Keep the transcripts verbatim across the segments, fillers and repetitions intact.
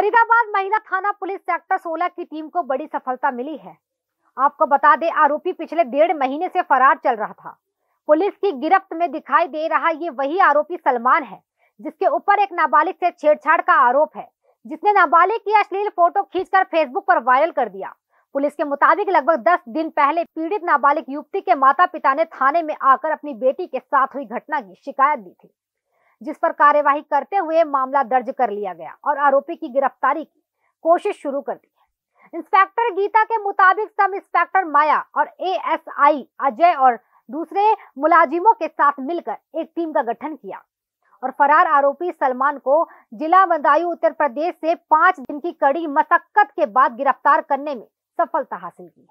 फरीदाबाद महिला थाना police sector सोलह की टीम को बड़ी सफलता मिली है। आपको बता दें, आरोपी पिछले डेढ़ महीने से फरार चल रहा था। पुलिस की गिरफ्त में दिखाई दे रहा ये वही आरोपी सलमान है, जिसके ऊपर एक नाबालिग से छेड़छाड़ का आरोप है, जिसने नाबालिग की अश्लील फोटो खींचकर फेसबुक पर वायरल कर दिया। पुलिस के मुताबिक लगभग दस दिन पहले पीड़ित नाबालिग युवती के माता पिता ने थाने में आकर अपनी बेटी के साथ हुई घटना की शिकायत दी थी, जिस पर कार्यवाही करते हुए मामला दर्ज कर लिया गया और आरोपी की गिरफ्तारी की कोशिश शुरू कर दी है। इंस्पेक्टर गीता के मुताबिक सब इंस्पेक्टर माया और एएसआई अजय और दूसरे मुलाजिमों के साथ मिलकर एक टीम का गठन किया और फरार आरोपी सलमान को जिला बदायूं उत्तर प्रदेश से पांच दिन की कड़ी मशक्कत के बाद गिरफ्तार करने में सफलता हासिल की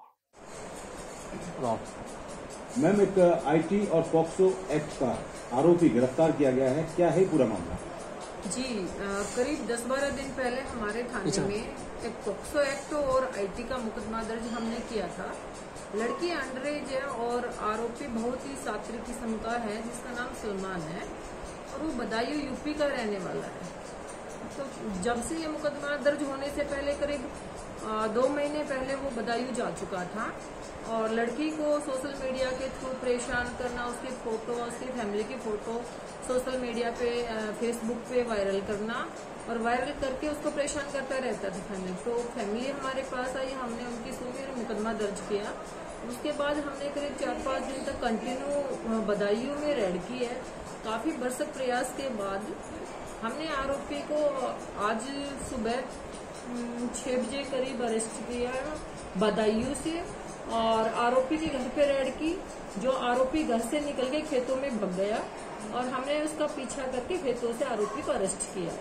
है। मैम, एक आईटी और पॉक्सो एक्ट का आरोपी गिरफ्तार किया गया है, क्या है पूरा मामला? जी, करीब दस बारह दिन पहले हमारे थाने में एक पॉक्सो एक्ट और आईटी का मुकदमा दर्ज हमने किया था। लड़की अंडर एज है और आरोपी बहुत ही सात्विक किस्म का है, जिसका नाम सलमान है और वो बदायूं यूपी का रहने वाला है। तो जब से ये मुकदमा दर्ज होने से पहले करीब दो महीने पहले वो बदायूं जा चुका था और लड़की को सोशल मीडिया के थ्रू परेशान करना, उसकी फोटो, उसकी फैमिली की फोटो सोशल मीडिया पे, फेसबुक पे वायरल करना और वायरल करके उसको परेशान करता रहता था फैमिली। तो फैमिली हमारे पास आई, हमने उनकी सुनी, मुकदमा दर्ज किया। उसके बाद हमने करीब चार पाँच दिन तक कंटिन्यू बदायूं में रेड की है। काफी बरसक प्रयास के बाद हमने आरोपी को आज सुबह छह बजे करीब अरेस्ट किया बदायूं से और आरोपी के घर पे रेड की। जो आरोपी घर से निकल के खेतों में भाग गया और हमने उसका पीछा करके खेतों से आरोपी को अरेस्ट किया।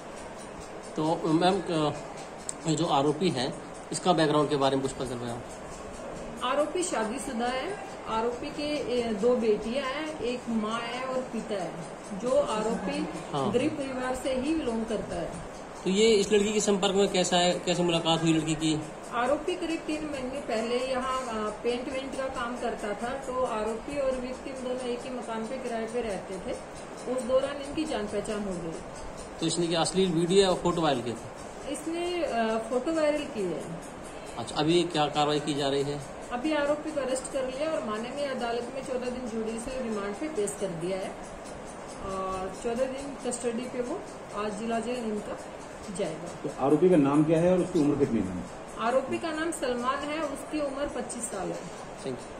तो मैम, जो आरोपी है इसका बैकग्राउंड के बारे में कुछ पता चल रहा है? आरोपी शादीशुदा है। आरोपी के दो बेटियां हैं, एक माँ है और पिता है। जो आरोपी हाँ। गरीब परिवार से ही बिलोंग करता है। तो ये इस लड़की के संपर्क में कैसा है, कैसे मुलाकात हुई लड़की की? आरोपी करीब तीन महीने पहले यहाँ पेंट वेंट का काम करता था। तो आरोपी और विक्टिम दोनों एक ही मकान पे किराए पे रहते थे। उस दौरान इनकी जान पहचान हो गई। तो इसने क्या अश्लील वीडियो और फोटो वायरल किए थे? इसने फोटो वायरल की है। अच्छा, अभी क्या कार्रवाई की जा रही है? अभी आरोपी को अरेस्ट कर लिया और माननीय अदालत में चौदह दिन जुडिशियल रिमांड पे पेश कर दिया है और चौदह दिन कस्टडी पे वो आज जिला जेल इनका जाएगा। तो आरोपी का नाम क्या है और उसकी उम्र कितनी है? आरोपी का नाम सलमान है, उसकी उम्र पच्चीस साल है। Thank you.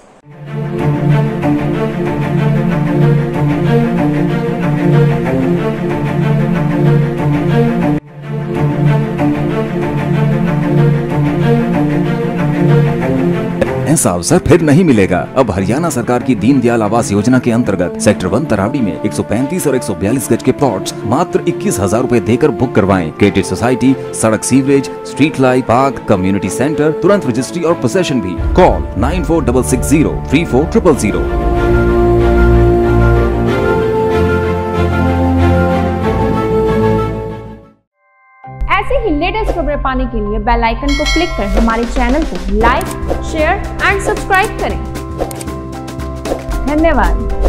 ऐसा अवसर फिर नहीं मिलेगा। अब हरियाणा सरकार की दीनदयाल आवास योजना के अंतर्गत सेक्टर वन तरावड़ी में एक सौ पैंतीस और एक सौ बयालीस गज के प्लॉट्स मात्र इक्कीस हजार रूपए देकर बुक करवाएं। क्रेडिट सोसाइटी, सड़क, sewerage, street light, park, community centre, तुरंत रजिस्ट्री और पोसेशन भी। Call nine four double six zero three four triple zero. ऐसे ही लेटेस्ट खबरें पाने के लिए बेल आइकन को क्लिक कर हमारे चैनल को लाइक, शेयर एंड सब्सक्राइब करें। धन्यवाद।